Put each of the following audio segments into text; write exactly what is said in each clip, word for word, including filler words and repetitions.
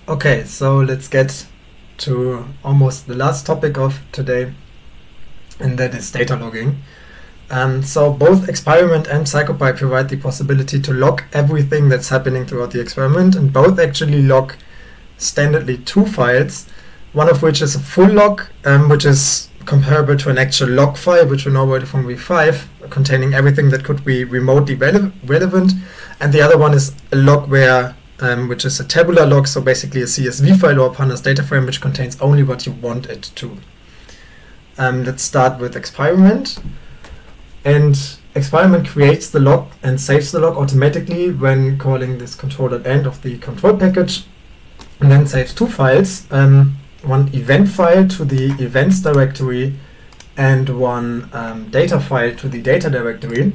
Okay, so let's get to almost the last topic of today, and that is data logging. Um, so both Experiment and CyclePy provide the possibility to log everything that's happening throughout the experiment, and both actually log standardly two files, one of which is a full log, um, which is comparable to an actual log file, which we know already from V five, containing everything that could be remotely rele relevant, and the other one is a log where Um, which is a tabular log, so basically a C S V file or a pandas data frame which contains only what you want it to. Um, let's start with Experiment. And Experiment creates the log and saves the log automatically when calling this control.end of the control package, and then saves two files, um, one event file to the events directory and one um, data file to the data directory.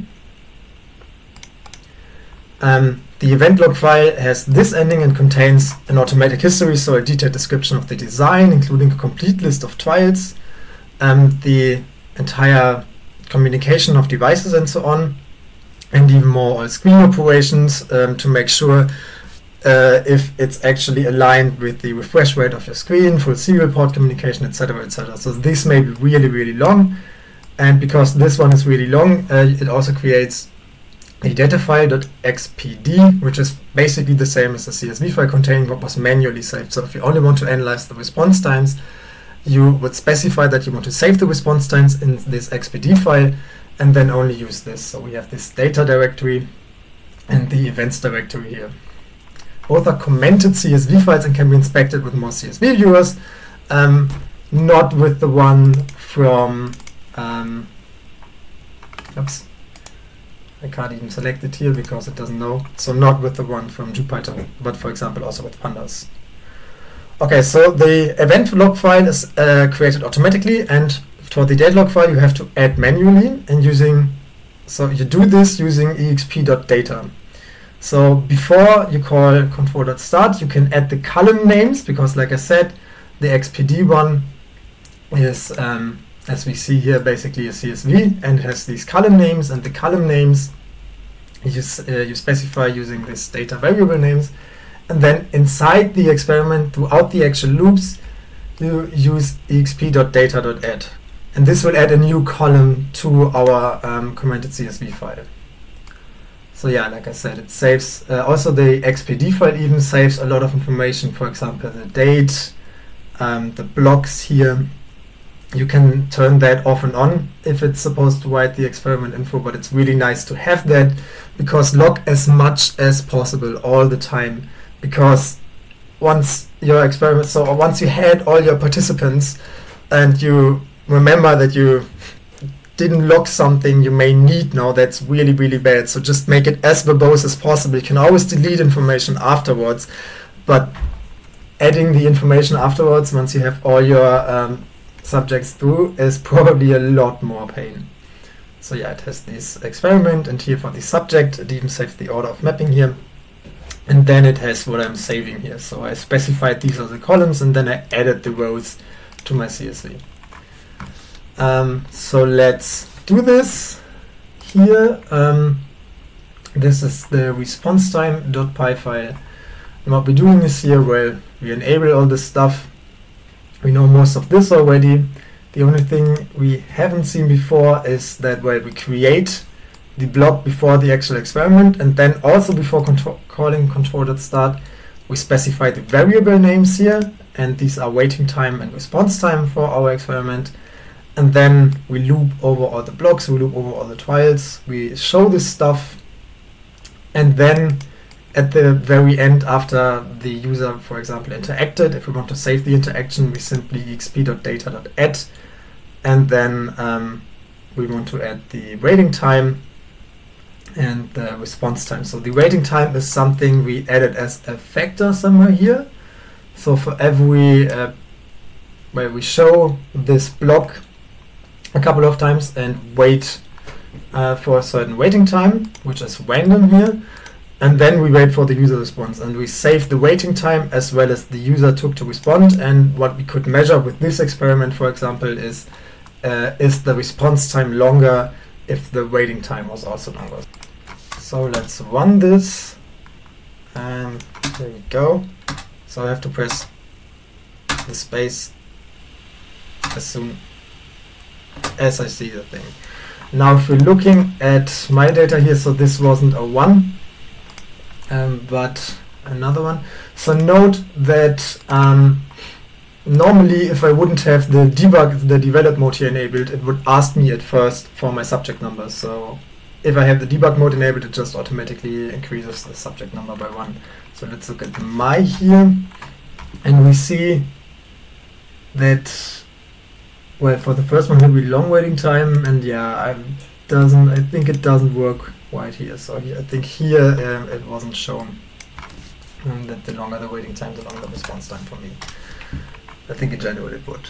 Um, the event log file has this ending and contains an automatic history, so a detailed description of the design, including a complete list of trials, um, the entire communication of devices and so on, and even more all screen operations um, to make sure uh, if it's actually aligned with the refresh rate of your screen, full serial port communication, et cetera, et cetera. So this may be really, really long, and because this one is really long, uh, it also creates a data file.xpd, which is basically the same as a C S V file containing what was manually saved. So if you only want to analyze the response times, you would specify that you want to save the response times in this X P D file and then only use this. So we have this data directory and the events directory here. Both are commented C S V files and can be inspected with more C S V viewers, um, not with the one from um, oops. I can't even select it here because it doesn't know. So not with the one from Jupyter, but for example also with Pandas. Okay, so the event log file is uh, created automatically, and for the data log file you have to add manually, and using, so you do this using exp.data. So before you call control.start, you can add the column names, because like I said, the X P D one is um, as we see here, basically a C S V, and it has these column names, and the column names you, uh, you specify using this data variable names, and then inside the experiment, throughout the actual loops, you use exp.data.add, and this will add a new column to our um, commented C S V file. So yeah, like I said, it saves, uh, also the X P D file even saves a lot of information, for example, the date, um, the blocks here. You can turn that off and on if it's supposed to write the experiment info, but it's really nice to have that, because log as much as possible all the time, because once your experiment, so once you had all your participants and you remember that you didn't log something you may need now, that's really, really bad. So just make it as verbose as possible. You can always delete information afterwards, but adding the information afterwards, once you have all your um, subjects through, is probably a lot more pain. So yeah, it has this experiment, and here for the subject it even saves the order of mapping here, and then it has what I'm saving here. So I specified these are the columns, and then I added the rows to my C S V. Um, so let's do this here. Um, this is the response time.py file, and what we're doing is here, well, we enable all this stuff. We know most of this already. The only thing we haven't seen before is that, well, we create the block before the actual experiment, and then also before control calling control.start, we specify the variable names here, and these are waiting time and response time for our experiment. And then we loop over all the blocks, we loop over all the trials, we show this stuff, and then at the very end, after the user, for example, interacted, if we want to save the interaction, we simply exp.data.add, and then um, we want to add the waiting time and the response time. So the waiting time is something we added as a factor somewhere here. So for every, uh, where we show this block a couple of times and wait uh, for a certain waiting time, which is random here, and then we wait for the user response, and we save the waiting time as well as the user took to respond. And what we could measure with this experiment, for example, is uh, is the response time longer if the waiting time was also longer. So let's run this, and there we go. So I have to press the space as soon as I see the thing. Now if we're looking at my data here, so this wasn't a one, um, but another one. So note that um, normally if I wouldn't have the debug, the develop mode here enabled, it would ask me at first for my subject number. So if I have the debug mode enabled, it just automatically increases the subject number by one. So let's look at my here, and we see that, well, for the first one it will be long waiting time, and yeah, I doesn't. I think it doesn't work right here. So here, I think here um, it wasn't shown um, that the longer the waiting time, the longer the response time for me. I think in general it would.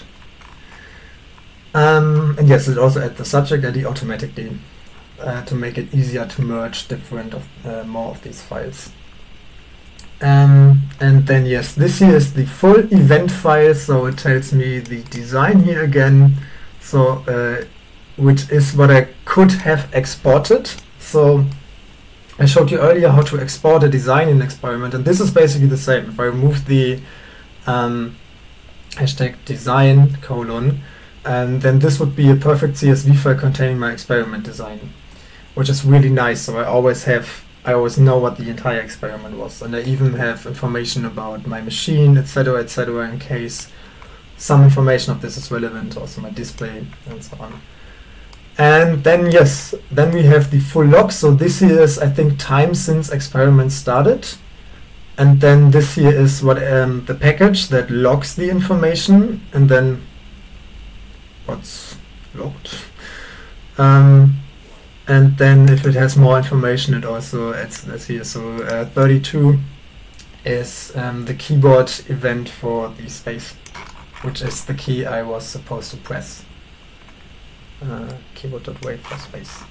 Um, and yes, it also adds the subject I D automatically uh, to make it easier to merge different of uh, more of these files. Um, and then yes, this here is the full event file, so it tells me the design here again, so uh, which is what I could have exported. So I showed you earlier how to export a design in Experiment, and this is basically the same. If I remove the um, hashtag design colon, and then this would be a perfect C S V file containing my experiment design, which is really nice. So I always have I always know what the entire experiment was, and I even have information about my machine, etc, et cetera, in case some information of this is relevant, also my display and so on. And then yes, then we have the full log. So this here is, I think, time since experiment started, and then this here is what um, the package that logs the information, and then what's logged. Um, And then if it has more information, it also adds this here. So uh, thirty-two is um, the keyboard event for the space, which is the key I was supposed to press. Uh, keyboard.wait for space.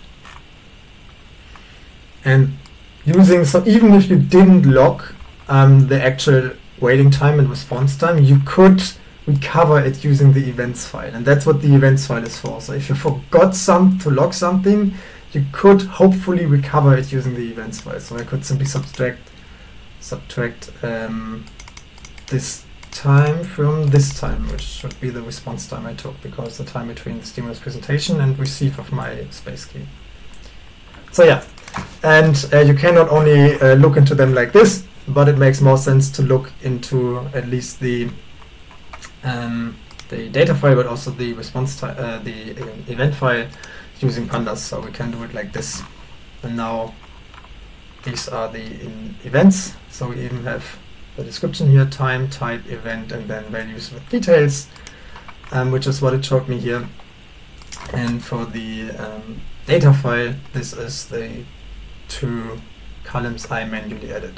And using, so even if you didn't log um, the actual waiting time and response time, you could recover it using the events file. And that's what the events file is for. So if you forgot some to log something, you could hopefully recover it using the events file. So I could simply subtract subtract um, this time from this time, which should be the response time I took, because the time between the stimulus presentation and receive of my space key. So yeah, and uh, you can not only uh, look into them like this, but it makes more sense to look into at least the um, the data file, but also the response time, uh, the uh, event file, using pandas. So we can do it like this. And now these are the in events. So we even have the description here, time, type, event, and then values with details, um, which is what it showed me here. And for the um, data file, this is the two columns I manually added.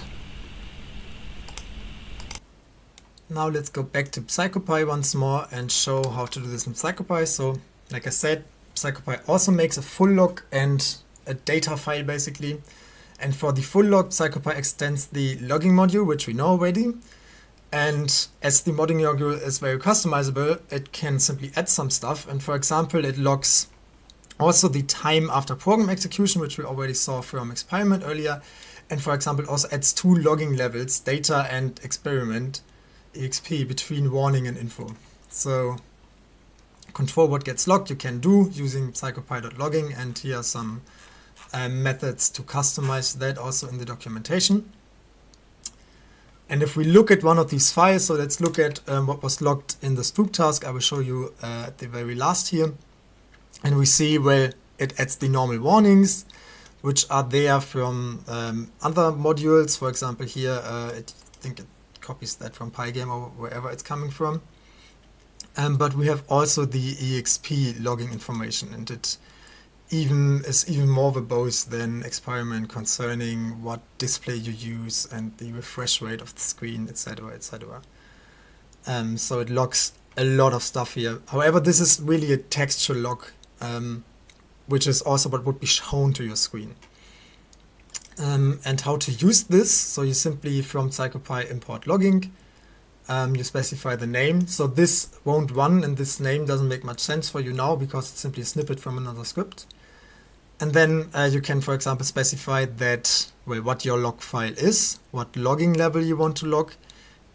Now let's go back to PsychoPy once more and show how to do this in PsychoPy. So like I said, PsychoPy also makes a full log and a data file basically. And for the full log, PsychoPy extends the logging module, which we know already. And as the modding module is very customizable, it can simply add some stuff. And for example, it logs also the time after program execution, which we already saw from experiment earlier. And for example, also adds two logging levels, data and experiment, E X P, between warning and info. So control what gets logged you can do using psychopy.logging, and here are some uh, methods to customize that also in the documentation. And if we look at one of these files, so let's look at um, what was logged in the Spook task. I will show you uh, at the very last here. And we see, well, it adds the normal warnings, which are there from um, other modules. For example, here, uh, it, I think it copies that from Pygame or wherever it's coming from. Um, but we have also the E X P logging information, and it even is even more verbose than experiment concerning what display you use and the refresh rate of the screen, et cetera, et cetera. Um, so it logs a lot of stuff here. However, this is really a textual log, um, which is also what would be shown to your screen. Um, and how to use this? So you simply from PsychoPy import logging. Um, you specify the name. So this won't run, and this name doesn't make much sense for you now because it's simply a snippet from another script. And then uh, you can, for example, specify that, well, what your log file is, what logging level you want to log,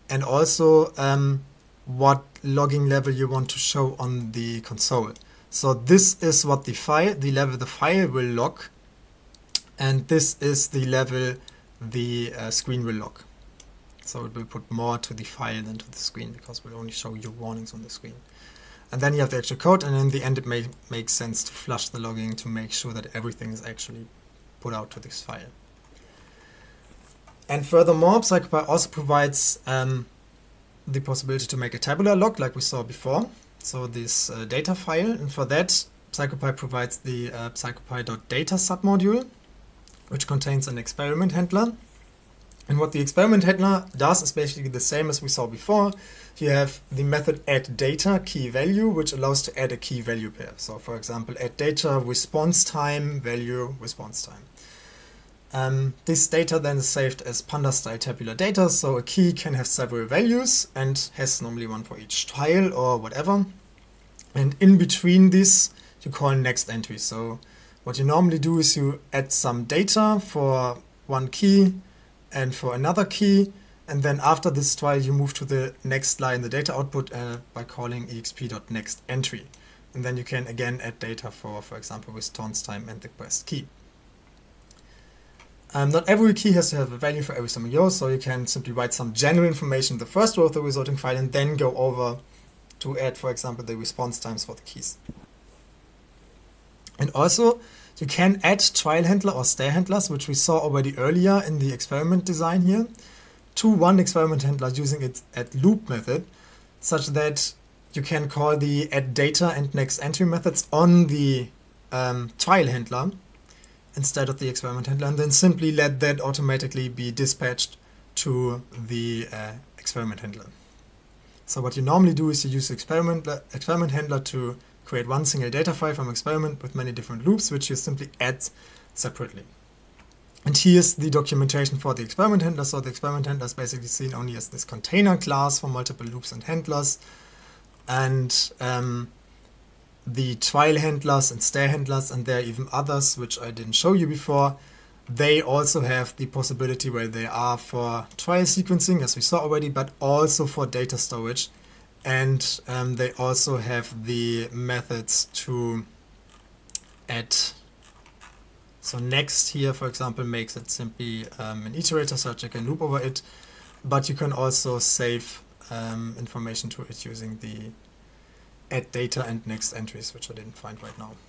and also um, what logging level you want to show on the console. So this is what the file, the level the file will log, and this is the level the uh, screen will log. So it will put more to the file than to the screen, because it will only show you warnings on the screen. And then you have the actual code, and in the end it may make sense to flush the logging to make sure that everything is actually put out to this file. And furthermore, PsychoPy also provides um, the possibility to make a tabular log like we saw before. So this uh, data file, and for that PsychoPy provides the uh, psychopy.data submodule, which contains an experiment handler. And what the experiment handler does is basically the same as we saw before. You have the method addData key value, which allows to add a key value pair. So for example, addData response time value response time. Um, this data then is saved as Panda style tabular data, so a key can have several values and has normally one for each tile or whatever. And in between this, you call next entry. So what you normally do is you add some data for one key and for another key, and then after this tile you move to the next line, the data output, uh, by calling exp.nextEntry. And then you can again add data for, for example, response time and the quest key. Um, not every key has to have a value for every scenario, so you can simply write some general information in the first row of the resulting file and then go over to add, for example, the response times for the keys. And also, you can add trial handler or stare handlers, which we saw already earlier in the experiment design here, to one experiment handler using its addLoop method, such that you can call the addData and nextEntry methods on the um, trial handler instead of the experiment handler, and then simply let that automatically be dispatched to the uh, experiment handler. So what you normally do is you use the experiment, experiment handler to create one single data file from experiment with many different loops, which you simply add separately. And here's the documentation for the experiment handler. So the experiment handler is basically seen only as this container class for multiple loops and handlers. And um, the trial handlers and stare handlers, and there are even others which I didn't show you before, they also have the possibility where they are for trial sequencing, as we saw already, but also for data storage. And um, they also have the methods to add. So next here, for example, makes it simply um, an iterator, so you can loop over it, but you can also save um, information to it using the addData and nextEntries, which I didn't find right now.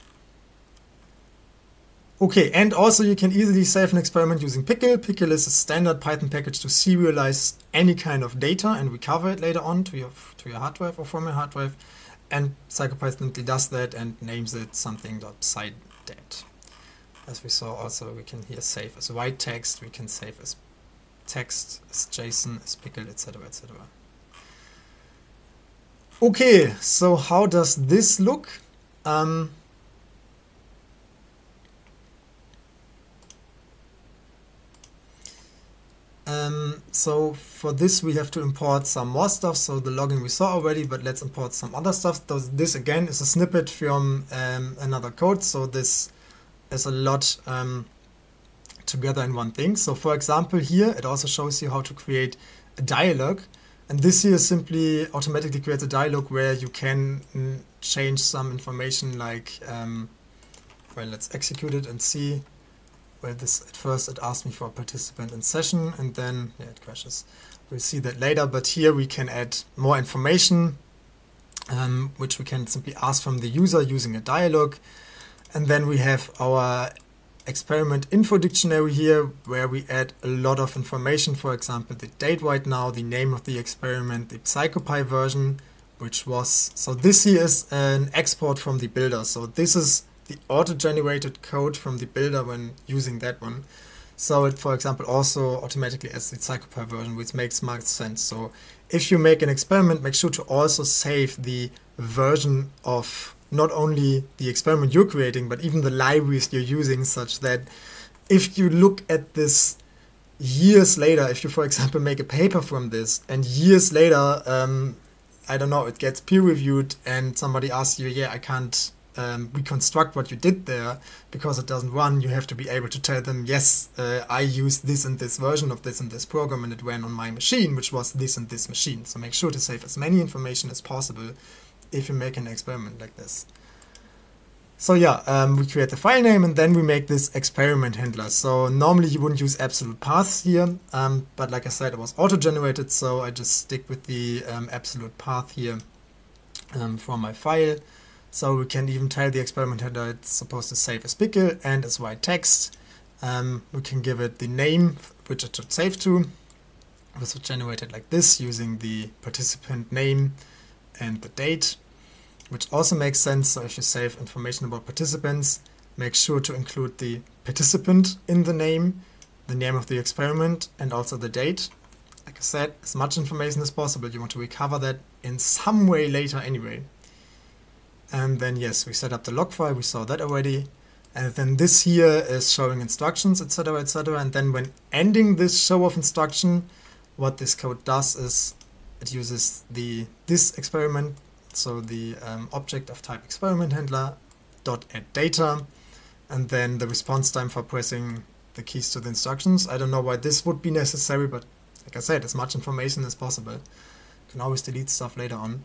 Okay, and also you can easily save an experiment using Pickle. Pickle is a standard Python package to serialize any kind of data and recover it later on to your to your hard drive or from your hard drive. And CyclePy simply does that and names it something.scydad. As we saw also, we can here save as white text, we can save as text, as JSON, as Pickle, et cetera, et cetera. Okay, so how does this look? Um, um, so for this we have to import some more stuff. So the logging we saw already, but let's import some other stuff. So this again is a snippet from um, another code. So this is a lot um, together in one thing. So for example here, it also shows you how to create a dialog. And this here simply automatically creates a dialog where you can mm, change some information like, um, well, let's execute it and see. Well, this at first it asked me for a participant in session and then, yeah, it crashes. We'll see that later, but here we can add more information, um, which we can simply ask from the user using a dialog. And then we have our experiment info dictionary here, where we add a lot of information, for example, the date right now, the name of the experiment, the PsychoPy version, which was, so this here is an export from the builder. So this is the auto-generated code from the builder when using that one. So it, for example, also automatically adds the PsychoPy version, which makes much sense. So if you make an experiment, make sure to also save the version of not only the experiment you're creating, but even the libraries you're using, such that if you look at this years later, if you, for example, make a paper from this, and years later, um, I don't know, it gets peer-reviewed, and somebody asks you, yeah, I can't um, reconstruct what you did there because it doesn't run, you have to be able to tell them, yes, uh, I used this and this version of this and this program and it ran on my machine, which was this and this machine. So make sure to save as many information as possible if you make an experiment like this. So yeah, um, we create the file name and then we make this experiment handler. So normally you wouldn't use absolute paths here, um, but like I said, it was auto-generated, so I just stick with the um, absolute path here um, from my file. So we can even tell the experiment handler it's supposed to save as pickle and as white text. Um, we can give it the name which it should save to. It was generated like this using the participant name and the date, which also makes sense. So if you save information about participants, make sure to include the participant in the name, the name of the experiment, and also the date. Like I said, as much information as possible. You want to recover that in some way later anyway. And then yes, we set up the log file, we saw that already. And then this here is showing instructions, et cetera, et cetera. And then when ending this show of instruction, what this code does is it uses the this experiment, so the um, object of type experiment handler dot add data, and then the response time for pressing the keys to the instructions. I don't know why this would be necessary, but like I said, as much information as possible. You can always delete stuff later on.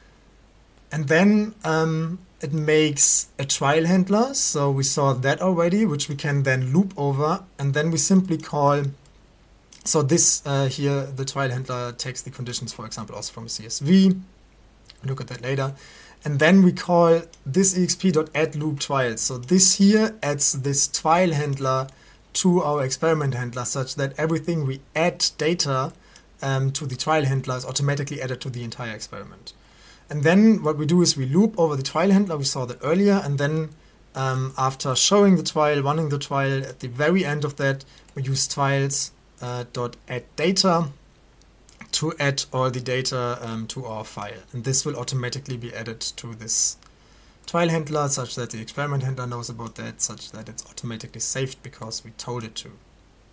And then um, it makes a trial handler, so we saw that already, which we can then loop over, and then we simply call, so this uh, here, the trial handler takes the conditions, for example, also from a C S V, look at that later, and then we call this exp.addLoopTrials. So this here adds this trial handler to our experiment handler such that everything we add data um, to the trial handler is automatically added to the entire experiment. And then what we do is we loop over the trial handler, we saw that earlier, and then um, after showing the trial, running the trial, at the very end of that, we use trials uh, dot add data to add all the data um, to our file. And this will automatically be added to this trial handler such that the experiment handler knows about that, such that it's automatically saved because we told it to.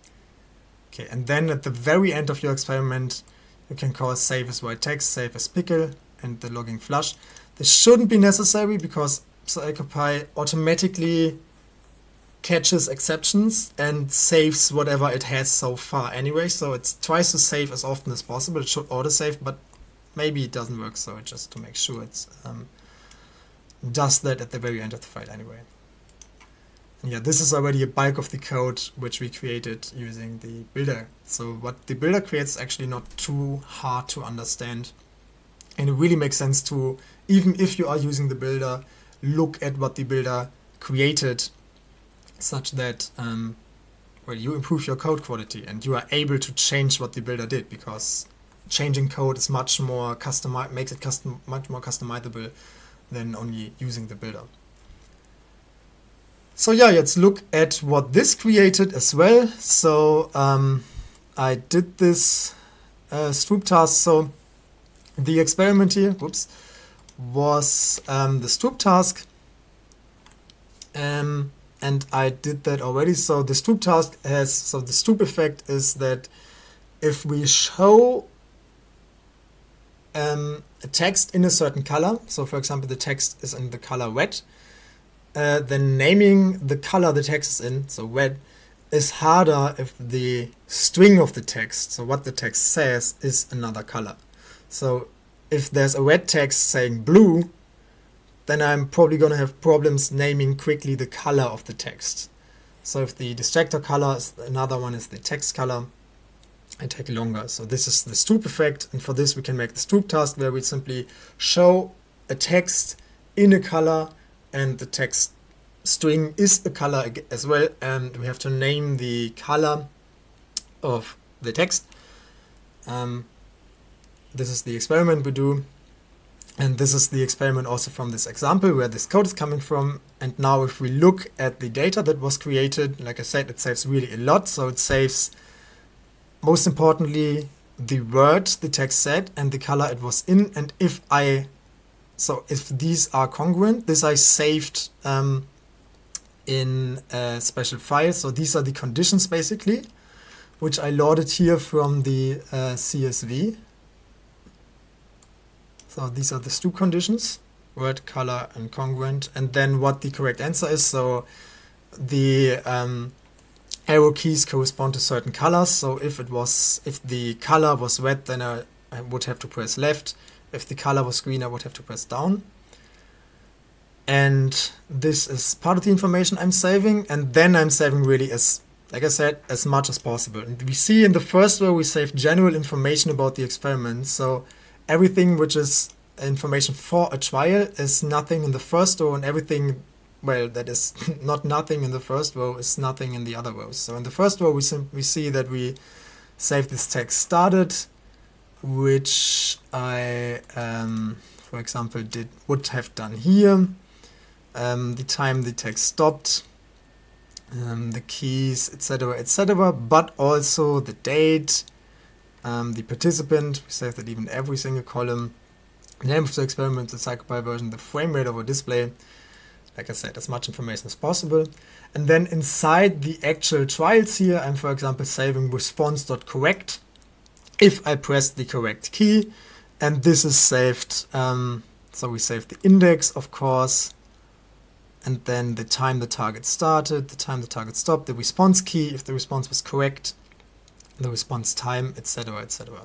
Okay, and then at the very end of your experiment, you can call save as white text, save as pickle, and the logging flush. This shouldn't be necessary because PsychoPy automatically catches exceptions and saves whatever it has so far anyway, so it tries to save as often as possible. It should auto-save, but maybe it doesn't work, so just to make sure it um, does that at the very end of the file anyway. And yeah, this is already a bulk of the code which we created using the builder. So what the builder creates is actually not too hard to understand. And it really makes sense to, even if you are using the builder, look at what the builder created such that um, well, you improve your code quality and you are able to change what the builder did, because changing code is much more custom, makes it custom, much more customizable than only using the builder. So yeah, let's look at what this created as well. So um, I did this uh, Stroop task. So the experiment here, whoops, was um, the Stroop task, um, and I did that already. So the Stroop task has, so the Stroop effect is that if we show um, a text in a certain color, so for example the text is in the color red, uh, then naming the color the text is in, so red, is harder if the string of the text, so what the text says, is another color. So if there's a red text saying blue, then I'm probably going to have problems naming quickly the color of the text. So if the distractor color is another one is the text color, I take longer. So this is the Stroop effect, and for this we can make the Stroop task where we simply show a text in a color and the text string is a color as well, and we have to name the color of the text. Um, This is the experiment we do, and this is the experiment also from this example where this code is coming from. And now if we look at the data that was created, like I said, it saves really a lot. So it saves, most importantly, the word the text said and the color it was in. And if I, so if these are congruent, this I saved um, in a special file. So these are the conditions basically, which I loaded here from the uh, C S V. So these are the Stroop conditions. word, color, and congruent, and then what the correct answer is. So the um, arrow keys correspond to certain colors. So if it was, if the color was red, then I, I would have to press left. If the color was green, I would have to press down. And this is part of the information I'm saving, and then I'm saving really as, like I said, as much as possible. And we see in the first row we save general information about the experiment. So everything which is information for a trial is nothing in the first row, and everything, well, that is not nothing in the first row is nothing in the other rows. So in the first row we, we see that we save this text started, which I, um, for example, did would have done here. Um, the time the text stopped, um, the keys, et cetera, et cetera, but also the date, um, the participant. We save that even every single column. The name of the experiment, the CyclePy version, the frame rate of our display. Like I said, as much information as possible. And then inside the actual trials here, I'm, for example, saving response.correct if I press the correct key. And this is saved. Um, so we save the index, of course. And then the time the target started, the time the target stopped, the response key, if the response was correct, the response time, et cetera, et cetera.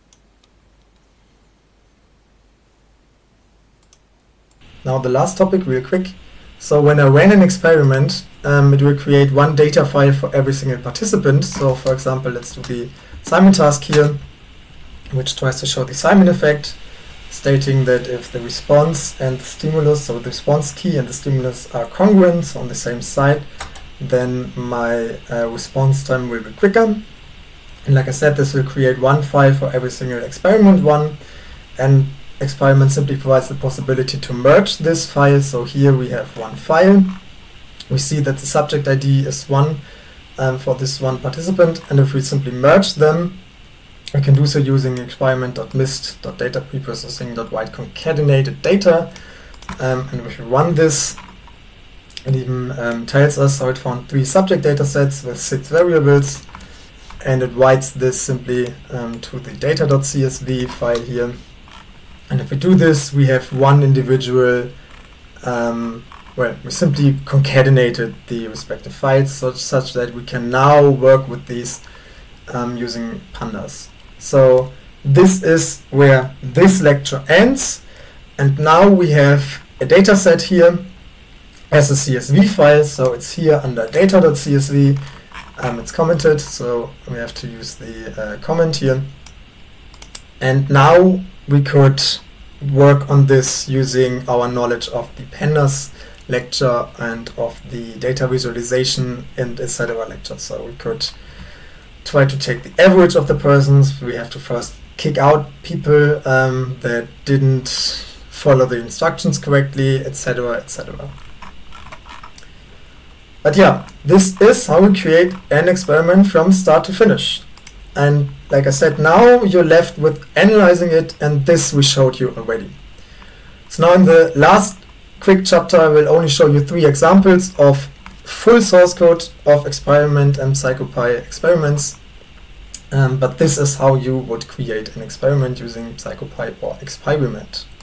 Now the last topic, real quick. So when I ran an experiment, um, it will create one data file for every single participant. So for example, let's do the Simon task here, which tries to show the Simon effect, stating that if the response and the stimulus, so the response key and the stimulus are congruent on the same side, then my uh, response time will be quicker. And like I said, this will create one file for every single experiment one, and experiment simply provides the possibility to merge this file. So here we have one file. We see that the subject I D is one um, for this one participant, and if we simply merge them, we can do so using experiment.mist.data preprocessing.write concatenated data. Um, and if we run this, it even um, tells us how it found three subject data sets with six variables, and it writes this simply um, to the data.csv file here. And if we do this, we have one individual, um, well, we simply concatenated the respective files such, such that we can now work with these um, using pandas. So this is where this lecture ends, and now we have a data set here as a C S V file. So it's here under data.csv, um, it's commented, so we have to use the uh, comment here. And now we could work on this using our knowledge of the pandas lecture and of the data visualization and et cetera lecture. So we could try to take the average of the persons. We have to first kick out people um, that didn't follow the instructions correctly, et cetera, et cetera. But yeah, this is how we create an experiment from start to finish. And like I said, now you're left with analyzing it, and this we showed you already. So now in the last quick chapter, I will only show you three examples of full source code of experiment and CyclePy experiments. Um, but this is how you would create an experiment using CyclePy or experiment.